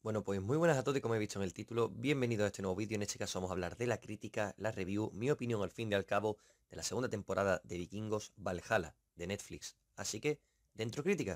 Bueno, pues muy buenas a todos y como he visto en el título, bienvenidos a este nuevo vídeo. En este caso vamos a hablar de la crítica, la review, mi opinión al fin y al cabo de la segunda temporada de Vikingos Valhalla de Netflix. Así que, dentro crítica.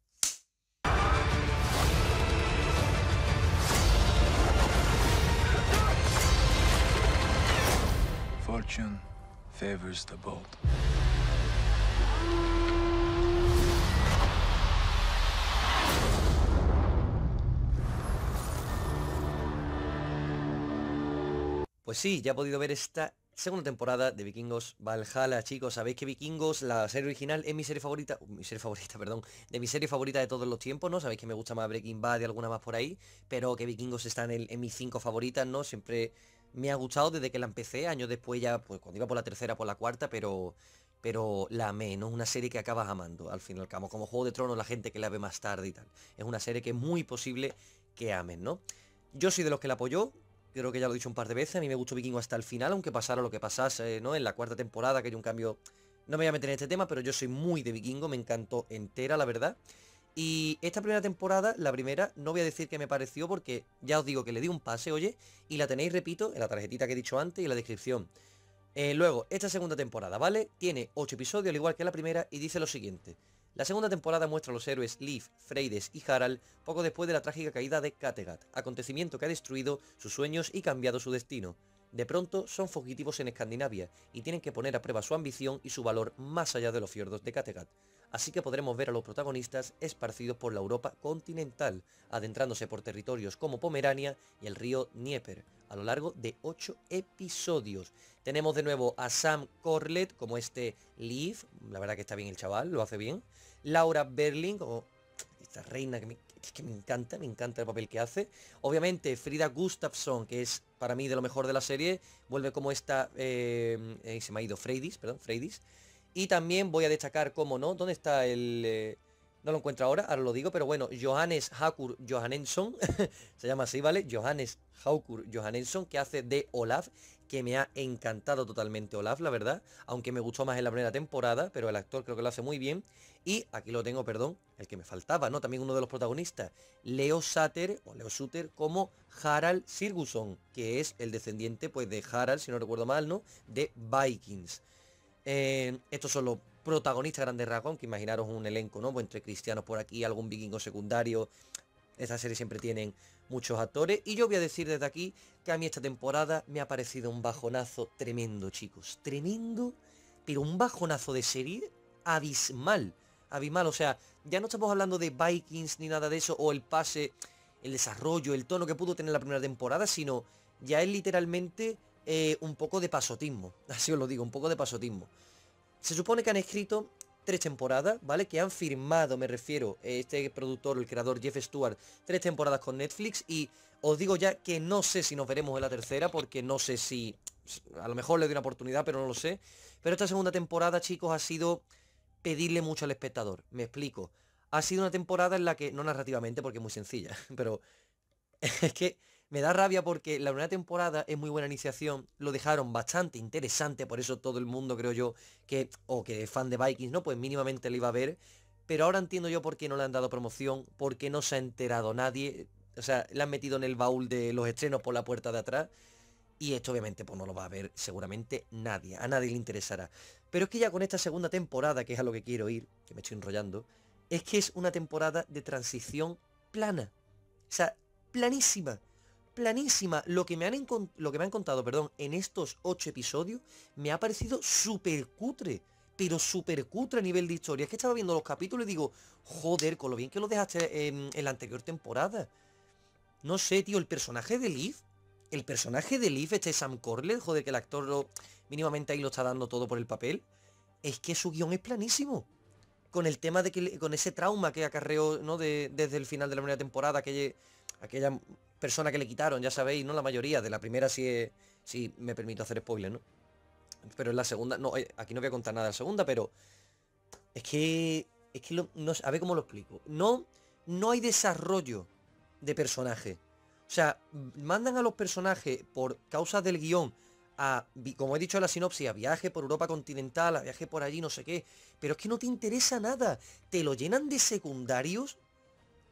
Fortune favors the bold. Pues sí, ya he podido ver esta segunda temporada de Vikingos Valhalla, chicos. Sabéis que Vikingos, la serie original, es mi serie favorita, perdón, de mi serie favorita de todos los tiempos, ¿no? Sabéis que me gusta más Breaking Bad y alguna más por ahí, pero que Vikingos está en mis 5 favoritas, ¿no? Siempre me ha gustado desde que la empecé, años después ya, pues cuando iba por la tercera, por la cuarta, pero la amé, ¿no? Es una serie que acabas amando, al fin y al cabo, como Juego de Tronos, la gente que la ve más tarde y tal. Es una serie que es muy posible que amen, ¿no? Yo soy de los que la apoyó, creo que ya lo he dicho un par de veces, a mí me gustó Vikingo hasta el final, aunque pasara lo que pasase, ¿no? En la cuarta temporada, que hay un cambio... No me voy a meter en este tema, pero yo soy muy de Vikingo, me encantó entera, la verdad. Y esta primera temporada, la primera, no voy a decir que me pareció porque ya os digo que le di un pase, oye, y la tenéis, repito, en la tarjetita que he dicho antes y en la descripción. Luego, esta segunda temporada, ¿vale? Tiene 8 episodios, al igual que la primera, y dice lo siguiente. La segunda temporada muestra a los héroes Leif, Freydes y Harald poco después de la trágica caída de Kattegat, acontecimiento que ha destruido sus sueños y cambiado su destino. De pronto son fugitivos en Escandinavia y tienen que poner a prueba su ambición y su valor más allá de los fiordos de Kattegat. Así que podremos ver a los protagonistas esparcidos por la Europa continental, adentrándose por territorios como Pomerania y el río Dnieper, a lo largo de 8 episodios. Tenemos de nuevo a Sam Corlett como este Leaf, la verdad que está bien el chaval, lo hace bien. Laura Berling, como esta reina que me encanta el papel que hace. Obviamente Frida Gustafsson, que es para mí de lo mejor de la serie, vuelve como esta, se me ha ido Freydis, perdón, Freydis. Y también voy a destacar, como no, ¿dónde está el...? No lo encuentro ahora lo digo, pero bueno, Johannes Haukur Johannesson, se llama así, ¿vale? Johannes Haukur Johannesson, que hace de Olaf, que me ha encantado totalmente Olaf, la verdad, aunque me gustó más en la primera temporada, pero el actor creo que lo hace muy bien. Y aquí lo tengo, perdón, el que me faltaba, ¿no? También uno de los protagonistas, Leo Sutter, o Leo Sutter, como Harald Sigurdsson, que es el descendiente, pues, de Harald, si no recuerdo mal, ¿no? De Vikings. Estos son los protagonistas grandes rasgos, que imaginaros un elenco, ¿no? Pues entre cristianos por aquí, algún vikingo secundario. Esta serie siempre tienen muchos actores. Y yo voy a decir desde aquí que a mí esta temporada me ha parecido un bajonazo tremendo, chicos. Tremendo, pero un bajonazo de serie abismal. Abismal, o sea, ya no estamos hablando de Vikings ni nada de eso, o el pase, el desarrollo, el tono que pudo tener la primera temporada, sino ya es literalmente un poco de pasotismo. Así os lo digo, un poco de pasotismo. Se supone que han escrito 3 temporadas, ¿vale? Que han firmado, me refiero, este productor, el creador Jeff Stewart, 3 temporadas con Netflix. Y os digo ya que no sé si nos veremos en la tercera, porque no sé si... A lo mejor le doy una oportunidad, pero no lo sé. Pero esta segunda temporada, chicos, ha sido pedirle mucho al espectador. Me explico. Ha sido una temporada en la que, no narrativamente, porque es muy sencilla, pero es que me da rabia porque la primera temporada es muy buena iniciación, lo dejaron bastante interesante, por eso todo el mundo creo yo que, o que es fan de Vikings, ¿no? Pues mínimamente le iba a ver, pero ahora entiendo yo por qué no le han dado promoción, por qué no se ha enterado nadie, o sea, le han metido en el baúl de los estrenos por la puerta de atrás, y esto obviamente pues no lo va a ver seguramente nadie, a nadie le interesará. Pero es que ya con esta segunda temporada, que es a lo que quiero ir, que me estoy enrollando, es que es una temporada de transición plana. O sea, planísima. Planísima. Lo que me han contado, perdón, en estos 8 episodios me ha parecido súper cutre. Pero súper cutre a nivel de historia. Es que estaba viendo los capítulos y digo, joder, con lo bien que lo dejaste en la anterior temporada. No sé, tío, el personaje de Leaf. El personaje de Leaf, este Sam Corlett, joder, que el actor mínimamente ahí lo está dando todo por el papel. Es que su guión es planísimo con el tema de que con ese trauma que acarreó, ¿no? Desde el final de la primera temporada, aquella persona que le quitaron, ya sabéis, ¿no? La mayoría, de la primera sí me permito hacer spoiler, ¿no? Pero en la segunda, no, aquí no voy a contar nada de la segunda, pero es que no, a ver cómo lo explico. No hay desarrollo de personaje. O sea, mandan a los personajes por causas del guión como he dicho en la sinopsis, a viaje por Europa continental, a viaje por allí, no sé qué. Pero es que no te interesa nada. Te lo llenan de secundarios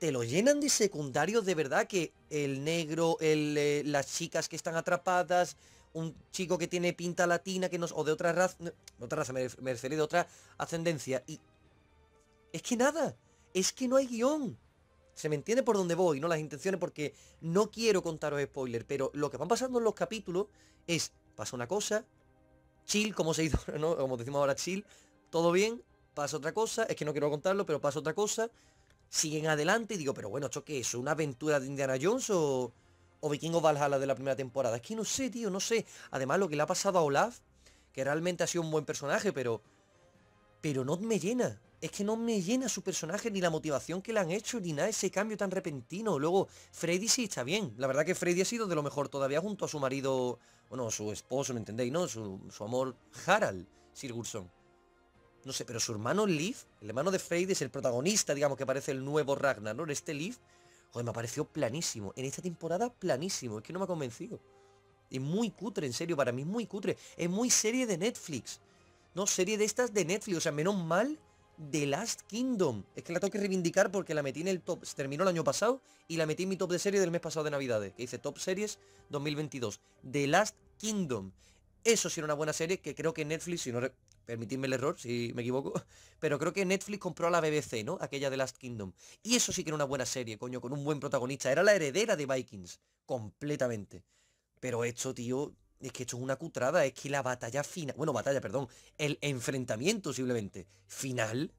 te lo llenan de secundarios de verdad, que el negro, las chicas que están atrapadas, un chico que tiene pinta latina, que no, o de otra raza, no, otra raza, me refiero de otra ascendencia. Y es que nada, es que no hay guión. Se me entiende por dónde voy, ¿no? Las intenciones, porque no quiero contaros spoiler, pero lo que van pasando en los capítulos es, pasa una cosa, chill, como se hizo, ¿no? Como decimos ahora, chill, todo bien, pasa otra cosa, es que no quiero contarlo, pero pasa otra cosa, siguen adelante y digo, pero bueno, ¿esto qué es? ¿Una aventura de Indiana Jones o Vikingos Valhalla de la primera temporada? Es que no sé, tío, no sé. Además, lo que le ha pasado a Olaf, que realmente ha sido un buen personaje, pero no me llena. Es que no me llena su personaje, ni la motivación que le han hecho, ni nada, ese cambio tan repentino. Luego, Freddy sí está bien. La verdad que Freddy ha sido de lo mejor todavía junto a su marido, bueno, su esposo, ¿me entendéis? ¿No? Su amor, Harald Sigurdsson. No sé, pero su hermano Liv, el hermano de Freddy, es el protagonista, digamos, que parece el nuevo Ragnar, ¿no? Este Liv, joder, me ha parecido planísimo. En esta temporada, planísimo. Es que no me ha convencido. Es muy cutre, en serio, para mí es muy cutre. Es muy serie de Netflix. No, serie de estas de Netflix. O sea, menos mal The Last Kingdom. Es que la tengo que reivindicar porque la metí en el top. Se terminó el año pasado y la metí en mi top de serie del mes pasado de Navidades. Que dice Top Series 2022. The Last Kingdom. Eso sí era una buena serie que creo que Netflix, si no... Permitidme el error, si me equivoco. Pero creo que Netflix compró a la BBC, ¿no? Aquella de Last Kingdom. Y eso sí que era una buena serie, coño, con un buen protagonista. Era la heredera de Vikings. Completamente. Pero esto, tío, es que esto es una cutrada. Es que la batalla final... Bueno, batalla, perdón. El enfrentamiento, simplemente, final...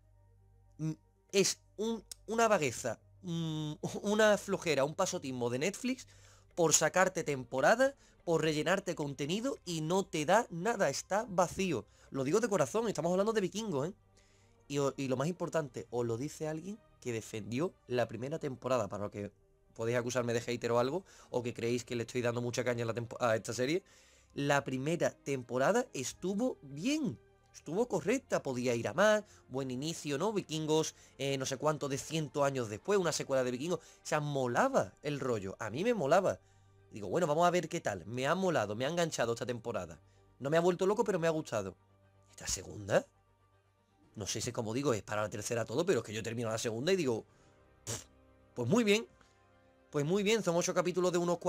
Es una vagueza, una flojera, un pasotismo de Netflix por sacarte temporada, por rellenarte contenido y no te da nada, está vacío. Lo digo de corazón, estamos hablando de Vikingos, ¿eh? Y lo más importante, os lo dice alguien que defendió la primera temporada, para lo que podéis acusarme de hater o algo, o que creéis que le estoy dando mucha caña a esta serie. La primera temporada estuvo bien, estuvo correcta, podía ir a más, buen inicio, ¿no? Vikingos, no sé cuánto de 100 años después, una secuela de Vikingos, o sea, molaba el rollo, a mí me molaba. Digo, bueno, vamos a ver qué tal, me ha molado, me ha enganchado esta temporada. No me ha vuelto loco, pero me ha gustado. ¿Esta segunda? No sé si, como digo, es para la tercera todo, pero es que yo termino la segunda y digo, pues muy bien. Pues muy bien, son 8 capítulos de unos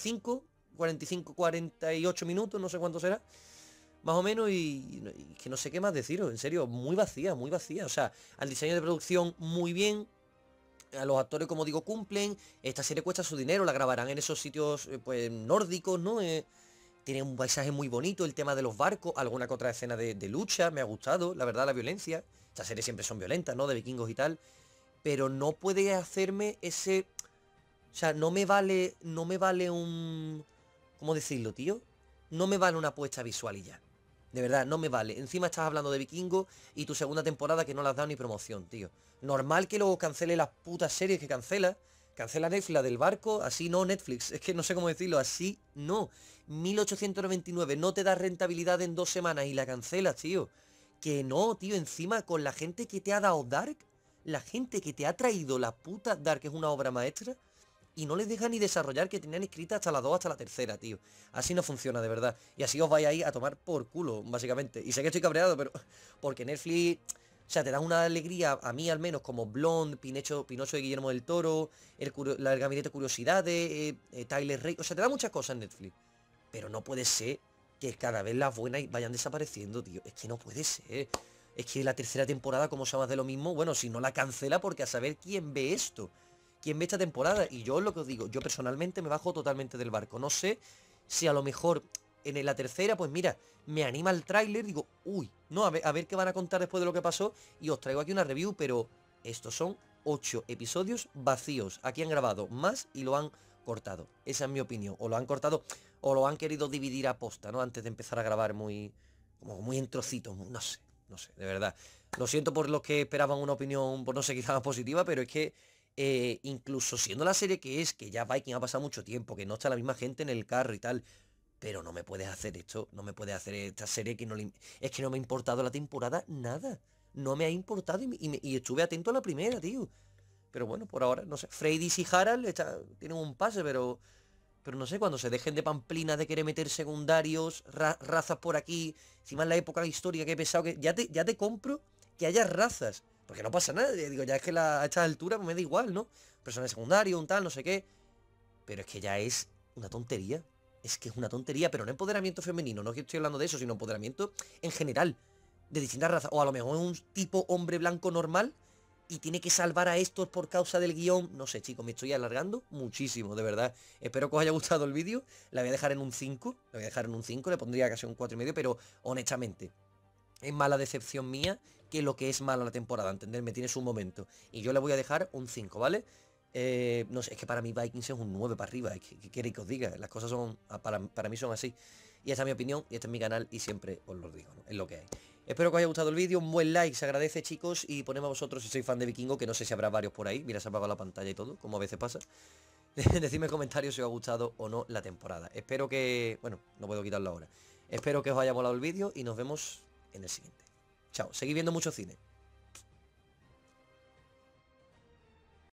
48 minutos, no sé cuánto será. Más o menos, y que no sé qué más deciros, en serio, muy vacía, muy vacía. O sea, al diseño de producción muy bien, a los actores, como digo, cumplen. Esta serie cuesta su dinero, la grabarán en esos sitios, pues, nórdicos, ¿no? Tiene un paisaje muy bonito, el tema de los barcos, alguna que otra escena de lucha, me ha gustado, la verdad, la violencia. Estas series siempre son violentas, ¿no? De vikingos y tal. Pero no puede hacerme ese... O sea, no me vale un... ¿Cómo decirlo, tío? No me vale una apuesta visual y ya. De verdad, no me vale. Encima estás hablando de Vikingos y tu segunda temporada que no le has dado ni promoción, tío. Normal que luego cancele las putas series que cancela. Cancela Netflix, la del barco, así no Netflix. Es que no sé cómo decirlo, así no. 1899 no te da rentabilidad en 2 semanas y la cancelas, tío. Que no, tío, encima con la gente que te ha dado Dark, la gente que te ha traído la puta Dark, que es una obra maestra, y no les deja ni desarrollar, que tenían escrita hasta la 2, hasta la tercera, tío. Así no funciona, de verdad. Y así os vais a ir a tomar por culo, básicamente. Y sé que estoy cabreado, pero... Porque Netflix... O sea, te da una alegría, a mí al menos, como Blonde, Pinocho de Guillermo del Toro, el Gabinete de Curiosidades, Tyler Rake... O sea, te da muchas cosas en Netflix. Pero no puede ser que cada vez las buenas vayan desapareciendo, tío. Es que no puede ser. Es que la tercera temporada, como se llama de lo mismo, bueno, si no la cancela, porque a saber quién ve esto. ¿Quién ve esta temporada? Y yo lo que os digo, yo personalmente me bajo totalmente del barco. No sé si a lo mejor en la tercera, pues mira, me anima el tráiler, digo, uy, no, a ver qué van a contar después de lo que pasó y os traigo aquí una review, pero estos son 8 episodios vacíos. Aquí han grabado más y lo han cortado. Esa es mi opinión. O lo han cortado o lo han querido dividir a posta, ¿no? Antes de empezar a grabar como muy en trocitos, no sé, de verdad. Lo siento por los que esperaban una opinión, por no sé, quizá más positiva, pero es que incluso siendo la serie que es, que ya Viking ha pasado mucho tiempo, que no está la misma gente en el carro y tal, pero no me puedes hacer esto, no me puedes hacer esta serie que no le... Es que no me ha importado la temporada nada. No me ha importado y estuve atento a la primera, tío. Pero bueno, por ahora, no sé. Freddy y Harald tienen un pase, pero no sé, cuando se dejen de pamplina de querer meter secundarios, razas por aquí, encima en la época de historia que he pensado que ya te compro que haya razas, Porque no pasa nada, digo, ya es que a estas alturas pues me da igual, ¿no? Personaje secundario, un tal, no sé qué. Pero es que ya es una tontería. Es que es una tontería, pero no empoderamiento femenino, no es que estoy hablando de eso, sino empoderamiento en general, de distintas razas. O a lo mejor es un tipo hombre blanco normal y tiene que salvar a estos por causa del guión. No sé, chicos, me estoy alargando muchísimo, de verdad. Espero que os haya gustado el vídeo. La voy a dejar en un 5. La voy a dejar en un 5, le pondría casi un 4,5, pero honestamente, es mala decepción mía que lo que es mala la temporada, ¿entenderme? Tiene su momento. Y yo le voy a dejar un 5, ¿vale? No sé, es que para mí Vikings es un 9 para arriba. ¿Qué queréis que os diga? Las cosas son, para mí son así. Y esta es mi opinión, y este es mi canal, y siempre os lo digo, ¿no? Es lo que hay. Espero que os haya gustado el vídeo, un buen like, se agradece, chicos, y ponemos a vosotros si sois fan de Vikingo, que no sé si habrá varios por ahí. Mira, se ha apagado la pantalla y todo, como a veces pasa. Decidme en comentarios si os ha gustado o no la temporada. Espero que... Bueno, no puedo quitarlo ahora. Espero que os haya molado el vídeo y nos vemos en el siguiente. Chao, seguid viendo mucho cine.